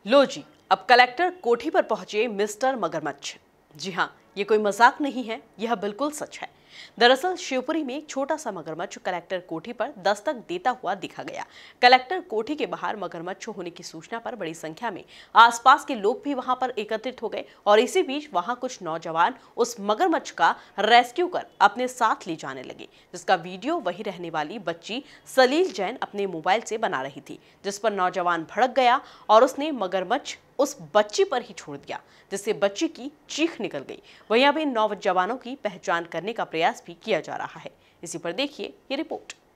लो जी, अब कलेक्टर कोठी पर पहुंचे मिस्टर मगरमच्छ। जी हाँ, ये कोई मजाक नहीं है, यह बिल्कुल सच है। दरअसल शिवपुरी में एक छोटा सा मगरमच्छ कलेक्टर कोठी पर दस्तक देता हुआ दिखा गया। कलेक्टर कोठी के बाहर मगरमच्छ होने की सूचना पर बड़ी संख्या में आसपास के लोग भी वहां पर एकत्रित हो गए और इसी बीच वहां कुछ नौजवान उस मगरमच्छ का रेस्क्यू कर अपने साथ ले जाने लगे, जिसका वीडियो वही रहने वाली बच्ची सलील जैन अपने मोबाइल से बना रही थी, जिस पर नौजवान भड़क गया और उसने मगरमच्छ उस बच्ची पर ही छोड़ दिया, जिससे बच्ची की चीख निकल गई। वहीं अब इन नौजवानों की पहचान करने का प्रयास भी किया जा रहा है। इसी पर देखिए ये रिपोर्ट।